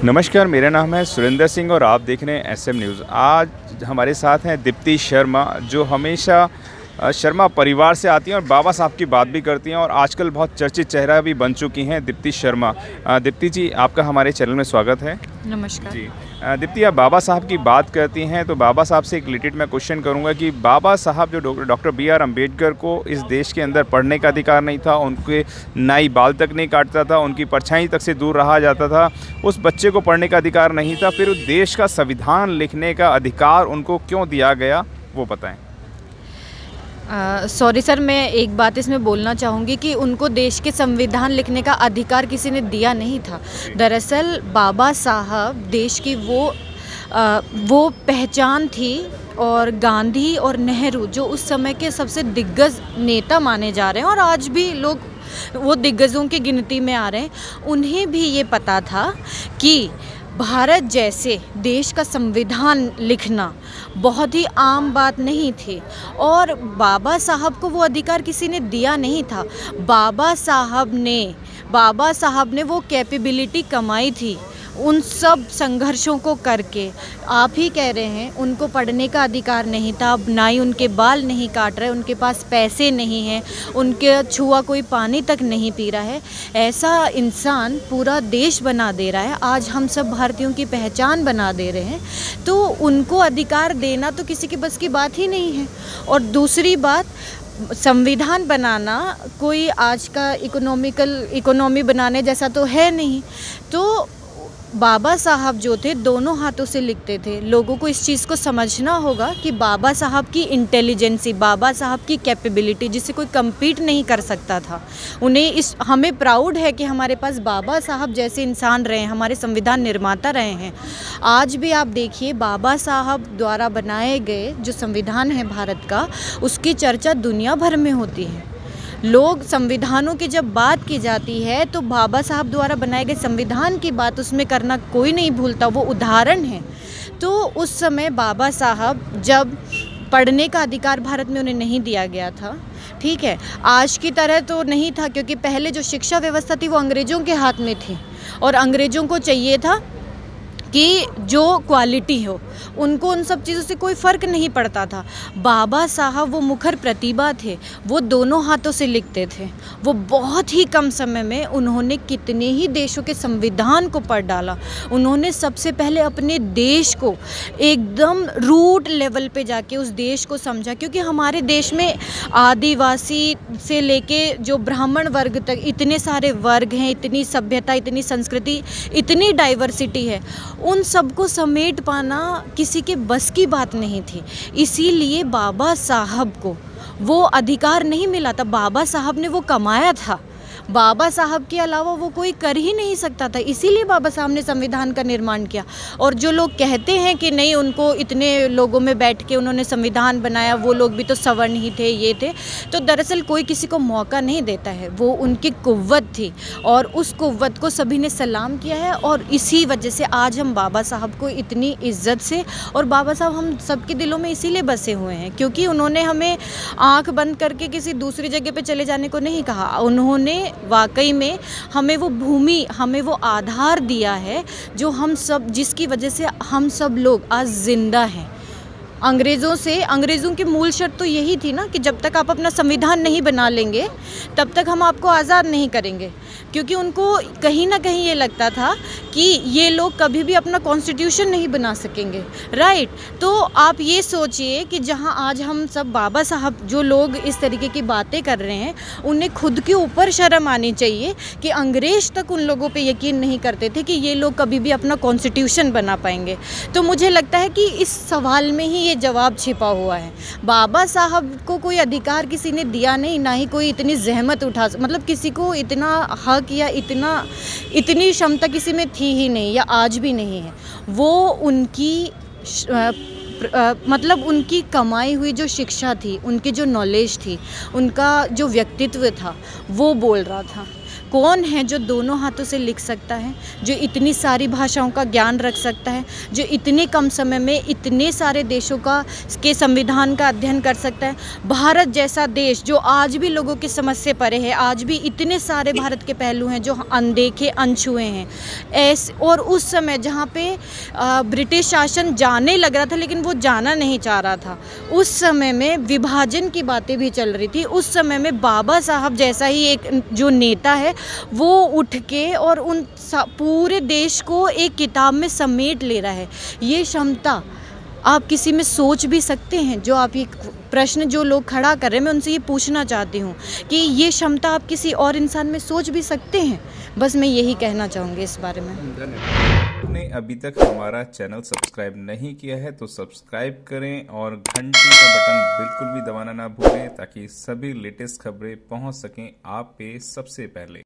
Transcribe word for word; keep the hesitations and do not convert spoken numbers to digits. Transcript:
नमस्कार, मेरा नाम है सुरेंद्र सिंह और आप देख रहे हैं एस एम न्यूज़। आज हमारे साथ हैं दीप्ति शर्मा, जो हमेशा शर्मा परिवार से आती हैं और बाबा साहब की बात भी करती हैं और आजकल बहुत चर्चित चेहरा भी बन चुकी हैं दीप्ति शर्मा। दीप्ति जी, आपका हमारे चैनल में स्वागत है। नमस्कार जी। दीप्ति, आप बाबा साहब की बात करती हैं तो बाबा साहब से एक रिलेटेड मैं क्वेश्चन करूंगा कि बाबा साहब जो डॉक्टर बी आर अम्बेडकर को इस देश के अंदर पढ़ने का अधिकार नहीं था, उनके नाई बाल तक नहीं काटता था, उनकी परछाई तक से दूर रहा जाता था, उस बच्चे को पढ़ने का अधिकार नहीं था, फिर उस देश का संविधान लिखने का अधिकार उनको क्यों दिया गया, वो बताएं। सॉरी uh, सर, मैं एक बात इसमें बोलना चाहूँगी कि उनको देश के संविधान लिखने का अधिकार किसी ने दिया नहीं था। दरअसल बाबा साहब देश की वो आ, वो पहचान थी, और गांधी और नेहरू जो उस समय के सबसे दिग्गज नेता माने जा रहे हैं और आज भी लोग वो दिग्गजों की गिनती में आ रहे हैं, उन्हें भी ये पता था कि भारत जैसे देश का संविधान लिखना बहुत ही आम बात नहीं थी और बाबा साहब को वो अधिकार किसी ने दिया नहीं था। बाबा साहब ने बाबा साहब ने वो कैपेबिलिटी कमाई थी उन सब संघर्षों को करके। आप ही कह रहे हैं उनको पढ़ने का अधिकार नहीं था, ना ही उनके बाल नहीं काट रहे, उनके पास पैसे नहीं हैं, उनके छुआ कोई पानी तक नहीं पी रहा है। ऐसा इंसान पूरा देश बना दे रहा है, आज हम सब भारतीयों की पहचान बना दे रहे हैं, तो उनको अधिकार देना तो किसी के बस की बात ही नहीं है। और दूसरी बात, संविधान बनाना कोई आज का इकोनॉमिकल इकोनॉमी बनाने जैसा तो है नहीं। तो बाबा साहब जो थे दोनों हाथों से लिखते थे। लोगों को इस चीज़ को समझना होगा कि बाबा साहब की इंटेलिजेंसी, बाबा साहब की कैपेबिलिटी जिसे कोई कम्पीट नहीं कर सकता था। उन्हें इस हमें प्राउड है कि हमारे पास बाबा साहब जैसे इंसान रहे हैं, हमारे संविधान निर्माता रहे हैं। आज भी आप देखिए, बाबा साहब द्वारा बनाए गए जो संविधान है भारत का, उसकी चर्चा दुनिया भर में होती है। लोग संविधानों की जब बात की जाती है तो बाबा साहब द्वारा बनाए गए संविधान की बात उसमें करना कोई नहीं भूलता, वो उदाहरण है। तो उस समय बाबा साहब जब पढ़ने का अधिकार भारत में उन्हें नहीं दिया गया था, ठीक है, आज की तरह तो नहीं था, क्योंकि पहले जो शिक्षा व्यवस्था थी वो अंग्रेज़ों के हाथ में थी और अंग्रेज़ों को चाहिए था कि जो क्वालिटी हो, उनको उन सब चीज़ों से कोई फ़र्क नहीं पड़ता था। बाबा साहब वो मुखर प्रतिभा थे, वो दोनों हाथों से लिखते थे। वो बहुत ही कम समय में उन्होंने कितने ही देशों के संविधान को पढ़ डाला। उन्होंने सबसे पहले अपने देश को एकदम रूट लेवल पे जाके उस देश को समझा, क्योंकि हमारे देश में आदिवासी से लेके जो ब्राह्मण वर्ग तक इतने सारे वर्ग हैं, इतनी सभ्यता, इतनी संस्कृति, इतनी डाइवर्सिटी है, उन सबको समेट पाना किसी के बस की बात नहीं थी। इसीलिए बाबा साहब को वो अधिकार नहीं मिला था, बाबा साहब ने वो कमाया था। बाबा साहब के अलावा वो कोई कर ही नहीं सकता था, इसीलिए बाबा साहब ने संविधान का निर्माण किया। और जो लोग कहते हैं कि नहीं, उनको इतने लोगों में बैठ के उन्होंने संविधान बनाया, वो लोग भी तो सवर्ण ही थे, ये थे, तो दरअसल कोई किसी को मौका नहीं देता है। वो उनकी कुव्वत थी और उस कुव्वत को सभी ने सलाम किया है और इसी वजह से आज हम बाबा साहब को इतनी इज्जत से, और बाबा साहब हम सबके दिलों में इसीलिए बसे हुए हैं क्योंकि उन्होंने हमें आँख बंद करके किसी दूसरी जगह पर चले जाने को नहीं कहा। उन्होंने वाकई में हमें वो भूमि, हमें वो आधार दिया है जो हम सब, जिसकी वजह से हम सब लोग आज जिंदा हैं। अंग्रेज़ों से, अंग्रेज़ों की मूल शर्त तो यही थी ना कि जब तक आप अपना संविधान नहीं बना लेंगे तब तक हम आपको आज़ाद नहीं करेंगे, क्योंकि उनको कहीं ना कहीं ये लगता था कि ये लोग कभी भी अपना कॉन्स्टिट्यूशन नहीं बना सकेंगे, राइट। तो आप ये सोचिए कि जहाँ आज हम सब, बाबा साहब जो लोग इस तरीके की बातें कर रहे हैं, उन्हें खुद के ऊपर शर्म आनी चाहिए कि अंग्रेज़ तक उन लोगों पे यकीन नहीं करते थे कि ये लोग कभी भी अपना कॉन्स्टिट्यूशन बना पाएंगे। तो मुझे लगता है कि इस सवाल में ही जवाब छिपा हुआ है। बाबा साहब को कोई अधिकार किसी ने दिया नहीं, ना ही कोई इतनी जहमत उठा, मतलब किसी को इतना हक या इतना इतनी क्षमता किसी में थी ही नहीं, या आज भी नहीं है। वो उनकी आ, आ, मतलब उनकी कमाई हुई जो शिक्षा थी, उनकी जो नॉलेज थी, उनका जो व्यक्तित्व था, वो बोल रहा था। कौन है जो दोनों हाथों से लिख सकता है, जो इतनी सारी भाषाओं का ज्ञान रख सकता है, जो इतने कम समय में इतने सारे देशों का के संविधान का अध्ययन कर सकता है। भारत जैसा देश जो आज भी लोगों की समझ से परे है, आज भी इतने सारे भारत के पहलू हैं जो अनदेखे अनछुए हैं। ऐसे और उस समय जहाँ पे ब्रिटिश शासन जाने लग रहा था लेकिन वो जाना नहीं चाह रहा था, उस समय में विभाजन की बातें भी चल रही थी। उस समय में बाबा साहब जैसा ही एक जो नेता है वो उठ के और उन पूरे देश को एक किताब में समेट ले रहा है। ये क्षमता आप किसी में सोच भी सकते हैं? जो आप ये प्रश्न जो लोग खड़ा कर रहे हैं, मैं उनसे ये पूछना चाहती हूँ कि ये क्षमता आप किसी और इंसान में सोच भी सकते हैं? बस मैं यही कहना चाहूँगी इस बारे में। आपने अभी तक हमारा चैनल सब्सक्राइब नहीं किया है तो सब्सक्राइब करें और घंटी का बटन बिल्कुल भी दबाना ना भूलें ताकि सभी लेटेस्ट खबरें पहुंच सकें आप पे सबसे पहले।